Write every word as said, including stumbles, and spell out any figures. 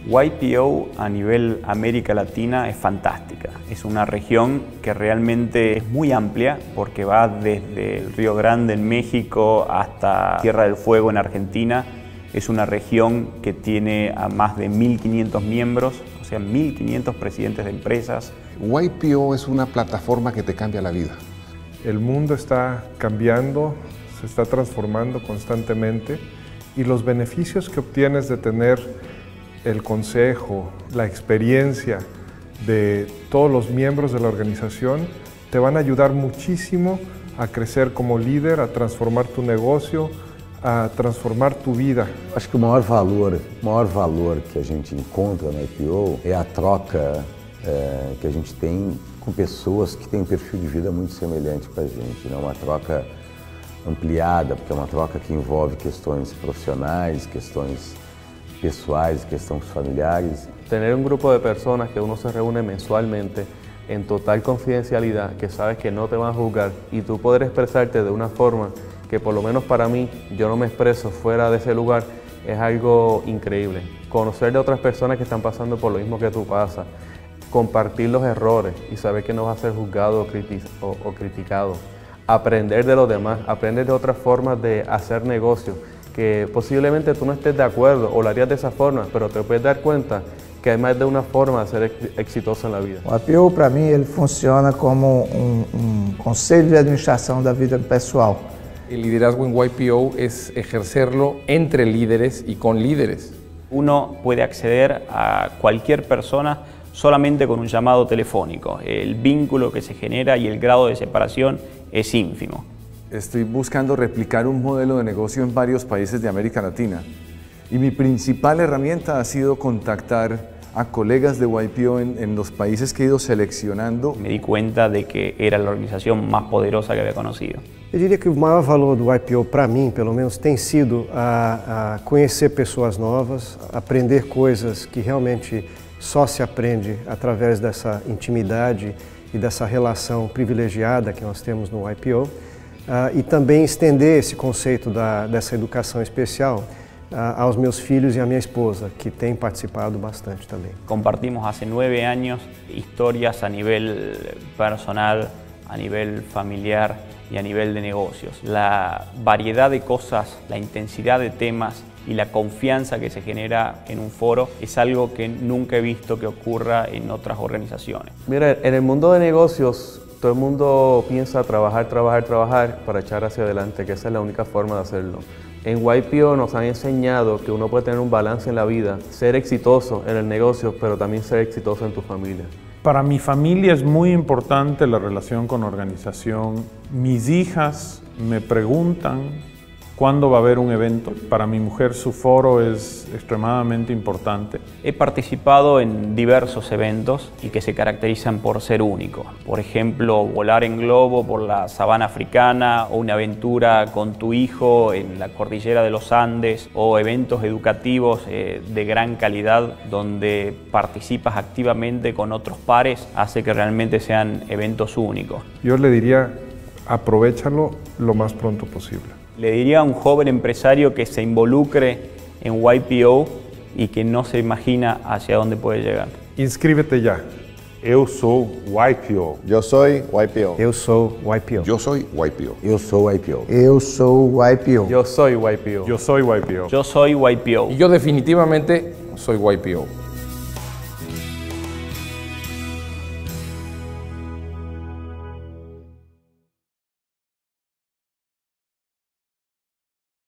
Y P O a nivel América Latina es fantástica. Es una región que realmente es muy amplia porque va desde el Río Grande en México hasta Tierra del Fuego en Argentina. Es una región que tiene a más de mil quinientos miembros, o sea, mil quinientos presidentes de empresas. Y P O es una plataforma que te cambia la vida. El mundo está cambiando, se está transformando constantemente y los beneficios que obtienes de tener el consejo, la experiencia de todos los miembros de la organización te van a ayudar muchísimo a crecer como líder, a transformar tu negocio, a transformar tu vida. Acho que o maior valor, o maior valor que a gente encontra no I P O é a troca é, que a gente tem com pessoas que têm um perfil de vida muito semelhante com a gente, né? Uma troca ampliada, porque é uma troca que envolve questões profissionais, questões pessoais, questões familiares. Tener un grupo de personas que uno se reúne mensualmente en total confidencialidad, que sabes que no te van a juzgar y tú poder expresarte de una forma que por lo menos para mí, yo no me expreso fuera de ese lugar, es algo increíble. Conocer de otras personas que están pasando por lo mismo que tú pasas, compartir los errores y saber que no vas a ser juzgado o, criti o, o criticado. Aprender de los demás, aprender de otras formas de hacer negocio, que posiblemente tú no estés de acuerdo o lo harías de esa forma, pero te puedes dar cuenta que hay más de una forma de ser exitoso en la vida. O I P O, para mim, ele funciona como um, um conselho de administração da vida pessoal. El liderazgo en Y P O es ejercerlo entre líderes y con líderes. Uno puede acceder a cualquier persona solamente con un llamado telefónico. El vínculo que se genera y el grado de separación es ínfimo. Estoy buscando replicar un modelo de negocio en varios países de América Latina y mi principal herramienta ha sido contactar a colegas de Y P O en, en los países que he ido seleccionando. Me di cuenta de que era la organización más poderosa que había conocido. Eu diria que o maior valor do Y P O para mim, pelo menos, tem sido a, a conhecer pessoas novas, aprender coisas que realmente só se aprende através dessa intimidade e dessa relação privilegiada que nós temos no Y P O, uh, e também estender esse conceito da, dessa educação especial uh, aos meus filhos e à minha esposa, que têm participado bastante também. Compartimos hace nueve años historias a nivel personal, a nivel familiar y a nivel de negocios. La variedad de cosas, la intensidad de temas y la confianza que se genera en un foro es algo que nunca he visto que ocurra en otras organizaciones. Mira, en el mundo de negocios todo el mundo piensa trabajar, trabajar, trabajar para echar hacia adelante, que esa es la única forma de hacerlo. En Y P O nos han enseñado que uno puede tener un balance en la vida, ser exitoso en el negocio, pero también ser exitoso en tu familia. Para mi familia es muy importante la relación con organización. Mis hijas me preguntan cuándo va a haber un evento. Para mi mujer su foro es extremadamente importante. He participado en diversos eventos y que se caracterizan por ser únicos. Por ejemplo, volar en globo por la sabana africana o una aventura con tu hijo en la cordillera de los Andes o eventos educativos eh, de gran calidad donde participas activamente con otros pares hace que realmente sean eventos únicos. Yo le diría, aprovéchalo lo más pronto posible. Le diría a un joven empresario que se involucre en Y P O y que no se imagina hacia dónde puede llegar. Inscríbete ya. Eu sou Y P O. Yo soy Y P O. Eu sou Y P O. Yo soy Y P O. Eu sou Y P O. Eu sou Y P O. Yo soy Y P O. Yo soy Y P O. Yo soy Y P O. Y yo definitivamente soy Y P O.